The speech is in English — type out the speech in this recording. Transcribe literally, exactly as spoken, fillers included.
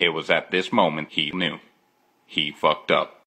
It was at this moment he knew. He fucked up.